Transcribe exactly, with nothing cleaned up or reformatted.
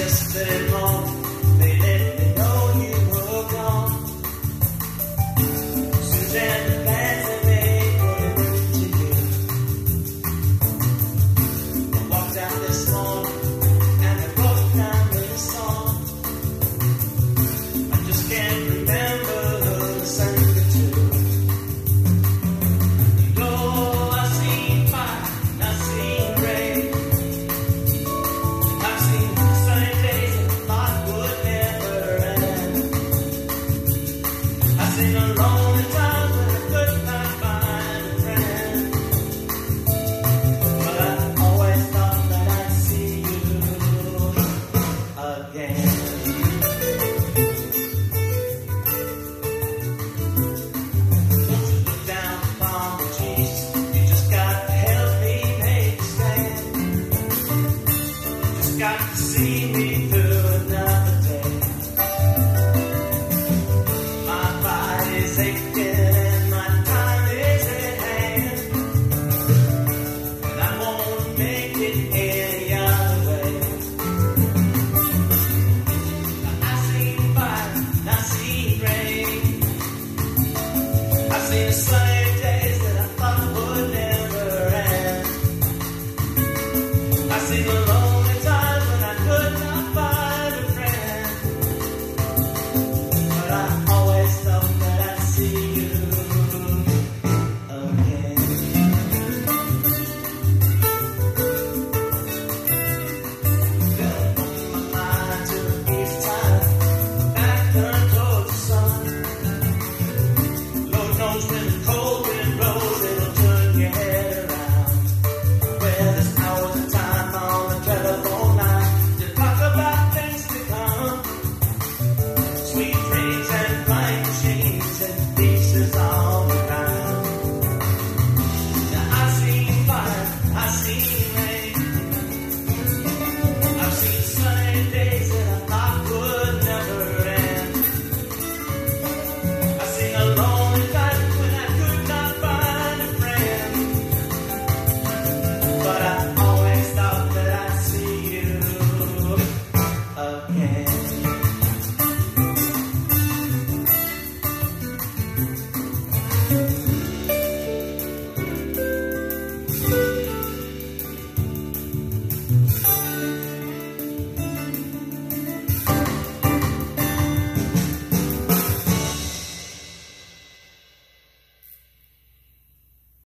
Yesterday morning, they let me know you were gone. Suzanne, the plans they made were good to you. I walked out this morning and I wrote down this song. I just can't remember who to sing it to. You know, I seen fire, I seen rain. I've seen sunny days and thought would never end. I've seen a lonely time when I could not find a friend. But I always thought that I'd see you again. Don't you look down upon the cheese, you just got to help me make a stand. Just got to see me